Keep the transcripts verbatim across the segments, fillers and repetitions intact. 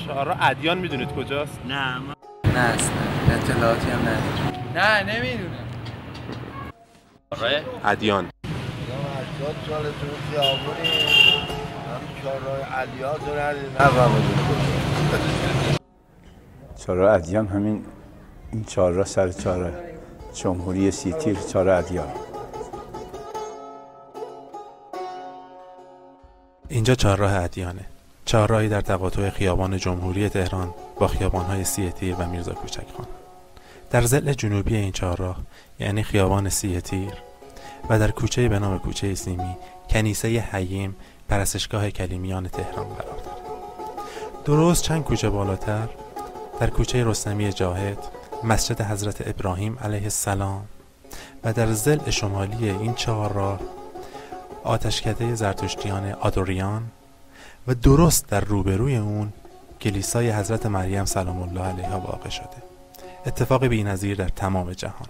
چهارراه ادیان میدونید کجاست؟ نه ما... نه اصلا اطلاعاتی هم نداریم. نه نمیدونم. چهارراه ادیان هشتاد سال تو خیابونی هم چهارراه علیات رو ندید نفهمیدونم. چهارراه ادیان همین این چهارراه سر چهارراه جمهوری سی تیر چهارراه ادیان. اینجا چهارراه ادیانه، چهارراهی در تقاطع خیابان جمهوری تهران با خیابان‌های سیه تیر و میرزا کوچک‌خان. در ضلع جنوبی این چهارراه یعنی خیابان سیه تیر و در کوچه به نام کوچه سیمی کنیسه حییم پرستشگاه کلیمیان تهران قرار دارد. درست چند کوچه بالاتر در کوچه رستمی جاهد مسجد حضرت ابراهیم علیه السلام و در ضلع شمالی این چهارراه آتشکده زرتشتیان آدوریان و درست در روبروی اون کلیسای حضرت مریم سلام الله علیها واقع شده. اتفاق بی‌نظیر در تمام جهان.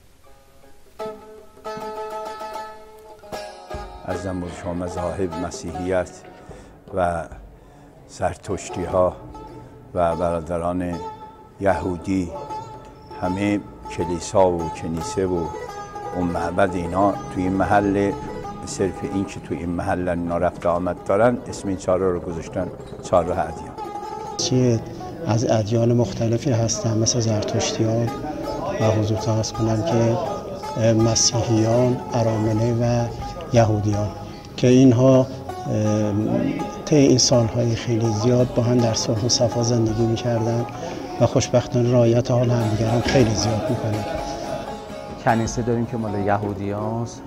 ارزم به شما مذاهب مسیحیت و زرتشتی ها و برادران یهودی همه کلیسا و کنیسه و اون معبد اینا توی این محل صرف این که توی این محل اینا رفت آمد دارن اسم این چهارراه رو گذاشتن چهارراه ادیان. چیه از ادیان مختلفی هستن مثل زرتشتیان و حضور عرض کنم که مسیحیان، ارامنه و یهودیان که اینها طی این سالهای خیلی زیاد با هم در صلح و صفا زندگی می‌کردن و خوشبختانه رعایت حال همدیگر هم خیلی زیاد می‌کنن. کنیسه داریم که مال یهودیاست،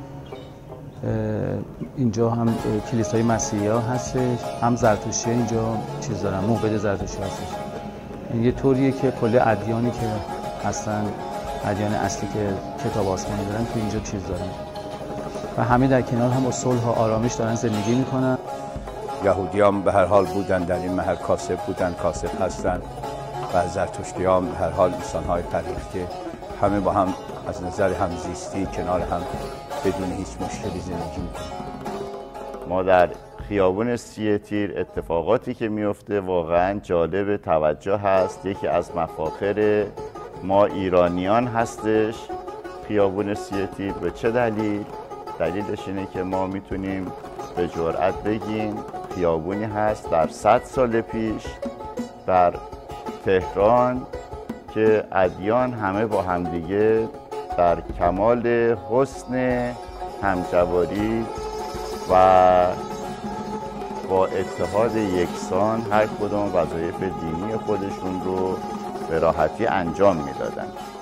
اینجا هم کلیسای مسیحی ها هستش، هم زرتشتی اینجا چیز دارن، موبد زرتشتی هستش. یه طوریه که کل ادیانی که هستن، ادیان اصلی که کتاب آسمانی دارن تو اینجا چیز دارن و همه در کنار هم با صلح و آرامش دارن زندگی میکنن. یهودیان به هر حال بودن در این محل، کاسب بودن، کاسب هستن و زرتشتیان به هر حال انسان‌های پرهیخته، همه با هم از نظر همزیستی کنار هم بدون هیچ مشکلی زندگی میکنیم. ما در خیابون سیه تیر اتفاقاتی که میفته واقعا جالب توجه هست. یکی از مفاخر ما ایرانیان هستش خیابون سیه تیر. به چه دلیل؟ دلیلش اینه که ما میتونیم به جرئت بگیم خیابونی هست در صد سال پیش در تهران که ادیان همه با همدیگه در کمال حسن همجواری و با اتحاد یکسان هر کدوم وظایف دینی خودشون رو به راحتی انجام میدادن.